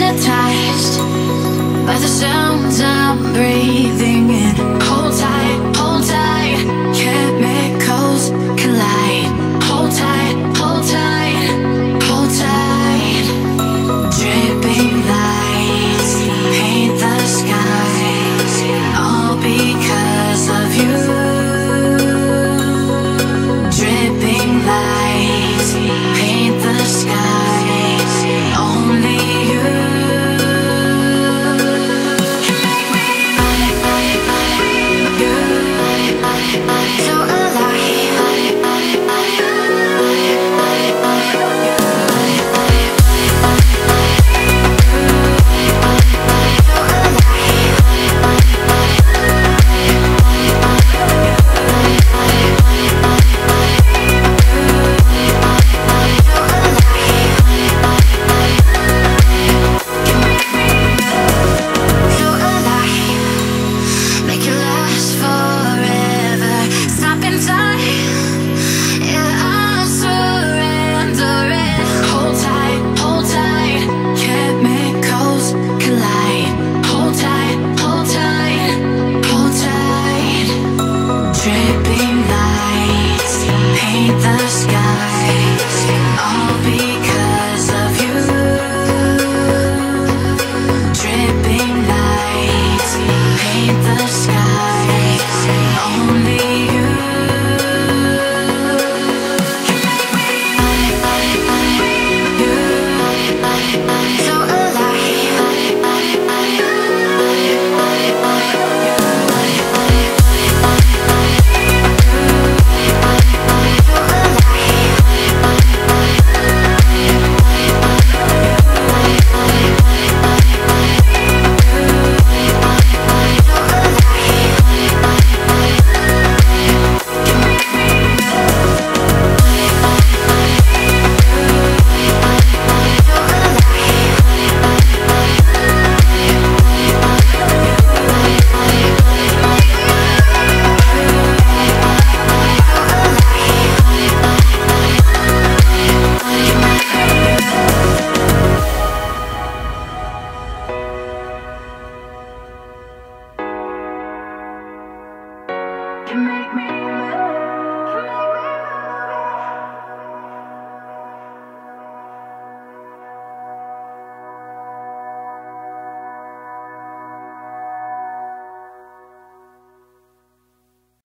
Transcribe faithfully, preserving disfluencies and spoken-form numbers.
hypnotized by the sounds I'm breathing in. Hold tight, hold tight, chemicals collide. Hold tight, hold tight, hold tight. Dripping lights paint the skies, all because of you. Dripping lights paint the skies, only you. So you make me